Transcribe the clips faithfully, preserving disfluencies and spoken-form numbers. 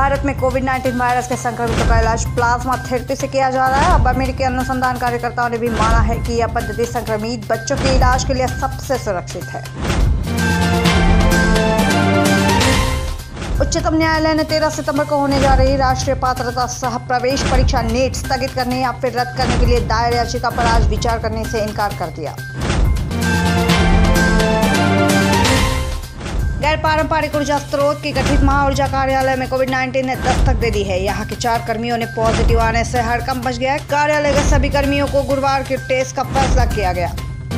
भारत में Covid nineteen virus के संक्रमितों का इलाज प्लाज्मा थेरेपी से किया जा रहा है। अब अमेरिकी अनुसंधान कार्यकर्ताओं ने भी माना है कि यह पद्धति संक्रमित बच्चों के इलाज के लिए सबसे सुरक्षित है। उच्चतम न्यायालय ने तेरह सितंबर को होने जा रही राष्ट्रीय पात्रता सह प्रवेश परीक्षा नीट स्थगित करने या फिर रद्द करने के लिए दायर याचिका पर आज विचार करने से इनकार कर दिया। गैर पारंपरिक ऊर्जा स्रोत की गठित महा ऊर्जा कार्यालय में कोविड नाइन्टीन ने दस्तक दे दी है। यहाँ के चार कर्मियों ने पॉजिटिव आने से हड़कंप मच गया है। कार्यालय के सभी कर्मियों को गुरुवार के टेस्ट का फैसला किया गया।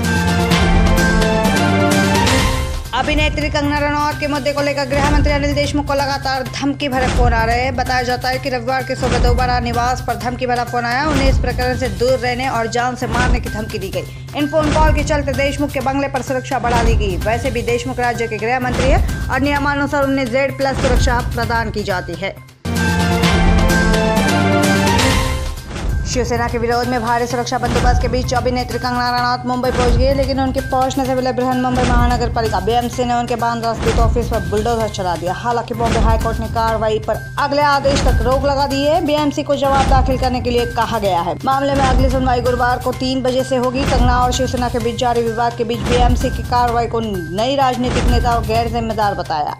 अभिनेत्री कंगना रनौत के मुद्दे को लेकर गृह मंत्री अनिल देशमुख को लगातार धमकी भरे फोन आ रहे हैं। बताया जाता है कि रविवार की सुबह दोबारा निवास पर धमकी भरा फोन आया। उन्हें इस प्रकरण से दूर रहने और जान से मारने की धमकी दी गई। इन फोन कॉल के चलते देशमुख के बंगले पर सुरक्षा बढ़ा दी गई। वैसे भी देशमुख राज्य के गृह मंत्री है और नियमानुसार उन्हें जेड प्लस सुरक्षा प्रदान की जाती है। शिवसेना के विरोध में भारी सुरक्षा बंदोबस्त के बीच अभिनेत्री कंगना रनौत मुंबई पहुंच गई, लेकिन उनके पहुंचने से पहले बृहन मुंबई महानगर पालिका बीएमसी ने उनके बांद्रा स्थित ऑफिस पर बुलडोजर चला दिया। हालांकि बॉम्बे हाईकोर्ट ने कार्रवाई पर अगले आदेश तक रोक लगा दी है। बीएमसी को जवाब दाखिल करने के लिए कहा गया है। मामले में अगली सुनवाई गुरुवार को तीन बजे से होगी। कंगना और शिवसेना के बीच जारी विवाद के बीच बीएमसी की कार्रवाई को नई राजनीतिक नेता और गैर जिम्मेदार बताया।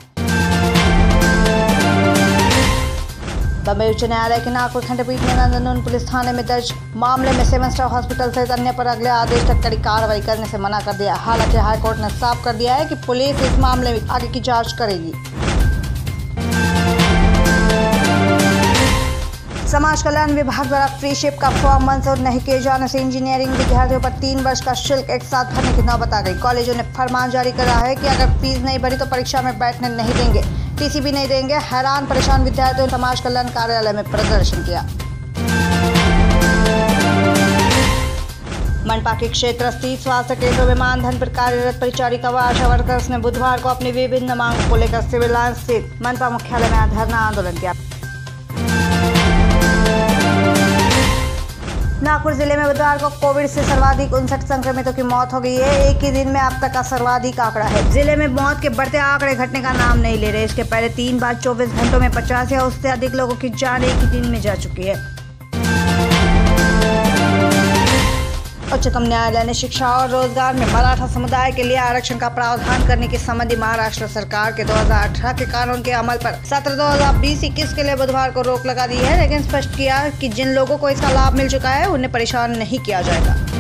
बम्बई उच्च न्यायालय की नागपुर खंडपीठ ने नंदनवन पुलिस थाने में दर्ज मामले में सेवन स्टार हॉस्पिटल सहित अन्य पर अगले आदेश तक कड़ी कार्रवाई करने से मना कर दिया। हालांकि हाईकोर्ट ने साफ कर दिया है कि पुलिस इस मामले में आगे की जांच करेगी। समाज कल्याण विभाग द्वारा फ्री शिप का फॉर्म मंजूर नहीं किए जाने से इंजीनियरिंग विद्यार्थियों पर तीन वर्ष का शुल्क एक साथ भरने की नौबत आ गई। कॉलेजों ने फरमान जारी करा है कि अगर फीस नहीं भरी तो परीक्षा में बैठने नहीं देंगे, टीसी भी नहीं देंगे। हैरान परेशान विद्यार्थियों ने समाज कल्याण कार्यालय में प्रदर्शन किया। मनपा के क्षेत्र स्थित स्वास्थ्य केंद्रों में मानधन पर कार्यरत परिचारिका व आशा वर्कर्स ने बुधवार को अपनी विभिन्न मांगों को लेकर सिविल लाइन स्थित मनपा मुख्यालय में धरना आंदोलन किया। नागपुर जिले में बुधवार को कोविड से सर्वाधिक उनसठ संक्रमितों की मौत हो गई है। एक ही दिन में अब तक का सर्वाधिक आंकड़ा है। जिले में मौत के बढ़ते आंकड़े घटने का नाम नहीं ले रहे। इसके पहले तीन बार चौबीस घंटों में पचास या उससे अधिक लोगों की जान एक ही दिन में जा चुकी है। उच्चतम न्यायालय ने शिक्षा और रोजगार में मराठा समुदाय के लिए आरक्षण का प्रावधान करने की संबंधी महाराष्ट्र सरकार के दो हज़ार अठारह के कानून के अमल पर सत्र दो हज़ार बीस इक्कीस के लिए बुधवार को रोक लगा दी है, लेकिन स्पष्ट किया कि जिन लोगों को इसका लाभ मिल चुका है उन्हें परेशान नहीं किया जाएगा।